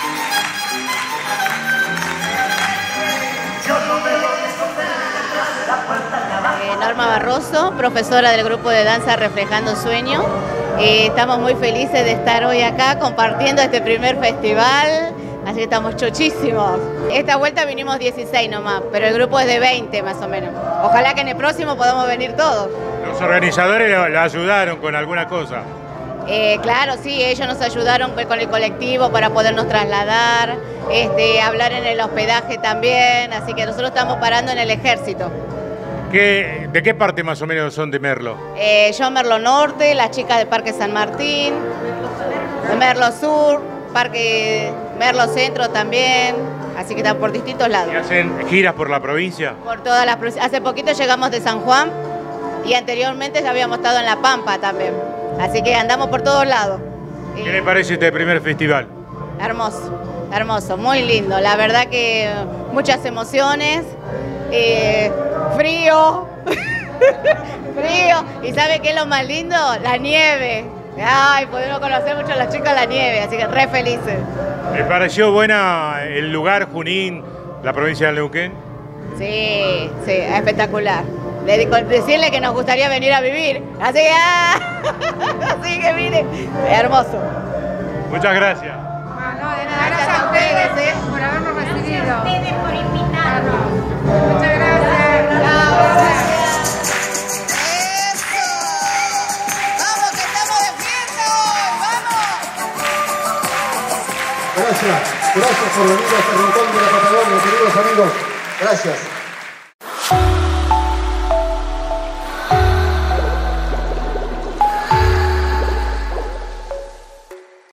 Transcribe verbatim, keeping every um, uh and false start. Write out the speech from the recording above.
Eh, Norma Barroso, profesora del grupo de danza Reflejando Sueño. Eh, estamos muy felices de estar hoy acá compartiendo este primer festival, así que estamos chochísimos. Esta vuelta vinimos dieciséis nomás, pero el grupo es de veinte más o menos. Ojalá que en el próximo podamos venir todos. ¿Los organizadores la ayudaron con alguna cosa? Eh, claro, sí, ellos nos ayudaron con el colectivo para podernos trasladar, este, hablar en el hospedaje también, así que nosotros estamos parando en el ejército. ¿Qué, ¿De qué parte más o menos son de Merlo? Eh, yo Merlo Norte, las chicas de Parque San Martín, de Merlo Sur, Parque Merlo Centro también, así que están por distintos lados. ¿Y hacen giras por la provincia? Por todas las provincias. Hace poquito llegamos de San Juan y anteriormente ya habíamos estado en La Pampa también, así que andamos por todos lados. ¿Qué le parece este primer festival? Hermoso, hermoso, muy lindo, la verdad que muchas emociones. Eh, frío, frío, y ¿sabe qué es lo más lindo? La nieve. Ay, podemos conocer mucho a los chicos en la nieve, así que re felices. ¿Les pareció buena el lugar, Junín, la provincia de Neuquén? Sí, sí, espectacular. Le digo, decirle que nos gustaría venir a vivir, así que, ah, así que mire, hermoso. Muchas gracias. Ah, no, de nada, gracias a ustedes ¿eh? por habernos recibido. Gracias a ustedes por invitarnos. Muchas gracias. Gracias, gracias por venir a este rincón de la Patagonia, queridos amigos. Gracias.